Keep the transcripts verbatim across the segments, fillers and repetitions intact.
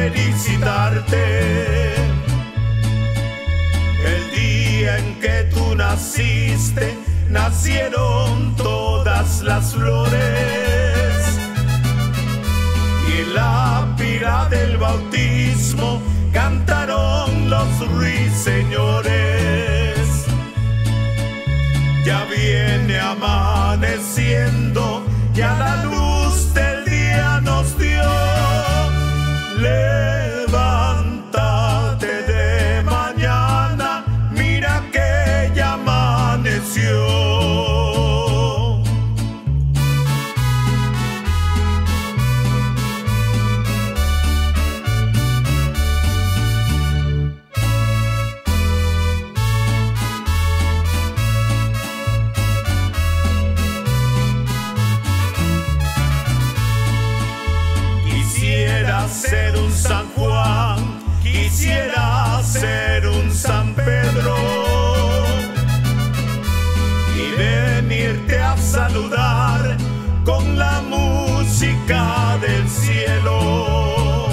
felicitarte. El día en que tú naciste, nacieron todas las flores. Y en la pira del bautismo cantaron los ruiseñores. Ya viene amaneciendo, ya la luz del día nos dio. Levántate de mañana, mira que ya amaneció. Ser un San Juan, quisiera ser un San Pedro y venirte a saludar con la música del cielo.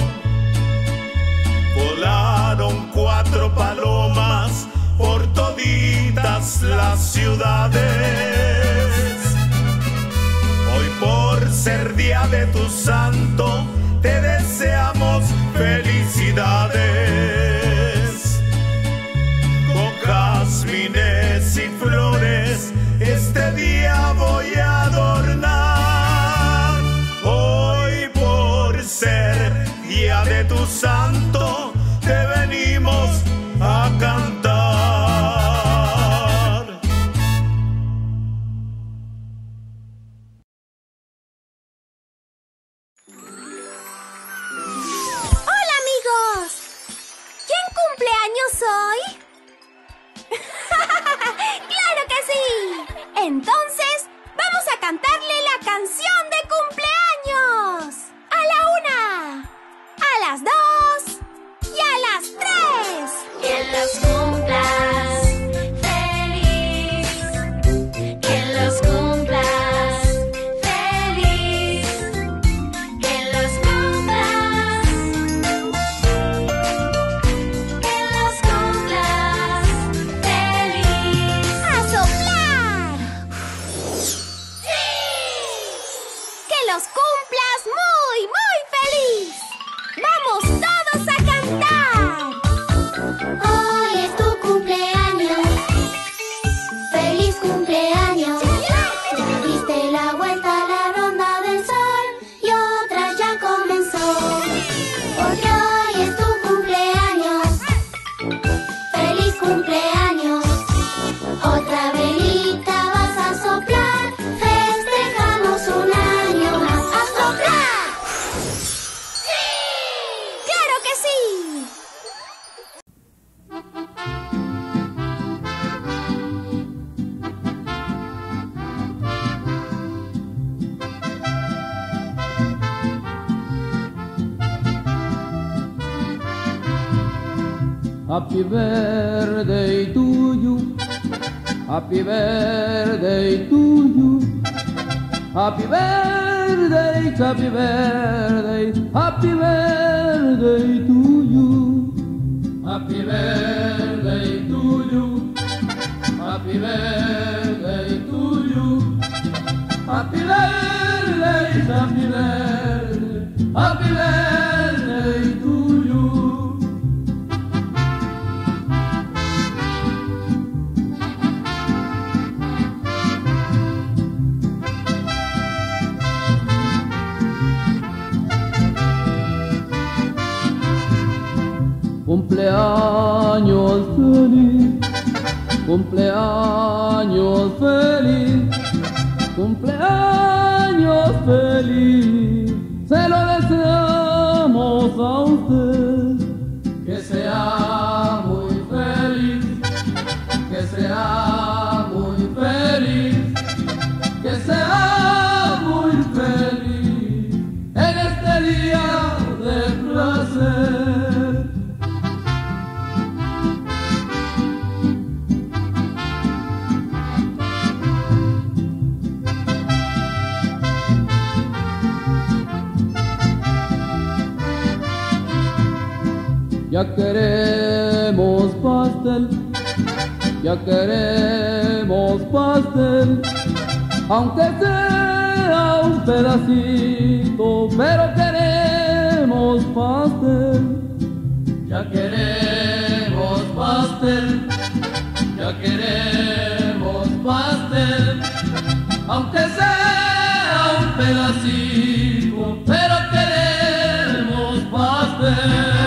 Volaron cuatro palomas por toditas las ciudades. Hoy por ser día de tu santo, te deseamos felicidades. Con jazmines y flores este día voy a adornar. Hoy por ser día de tu santo, te venimos a cantar. ¿Soy? ¡Claro que sí! Entonces, vamos a cantarle la canción de cumpleaños. A la una, a las dos y a las tres. Que los cumplas feliz, que los cumplas feliz, que los cumplas. ¡Los cumplas muy, muy feliz! ¡Vamos todos a cantar! Hoy es tu cumpleaños, feliz cumpleaños. Diste la vuelta a la ronda del sol y otra ya comenzó. Porque hoy es tu cumpleaños, feliz cumpleaños. Otra velita vas a soplar, festejamos un año más. ¡A soplar! ¡Sí! ¡Claro que sí! Happy birthday to you. Happy birthday to you. Happy birthday, happy birthday, happy birthday to you. Happy birthday to you. Happy birthday to you. Happy birthday, happy birthday, happy birthday to you. Cumpleaños feliz, cumpleaños feliz, cumpleaños feliz. Se lo deseamos a usted, que sea muy feliz, que sea muy feliz, que sea muy feliz en este día de placer. Ya queremos pastel, ya queremos pastel, aunque sea un pedacito, pero queremos pastel. Ya queremos pastel, ya queremos pastel, aunque sea un pedacito, pero queremos pastel.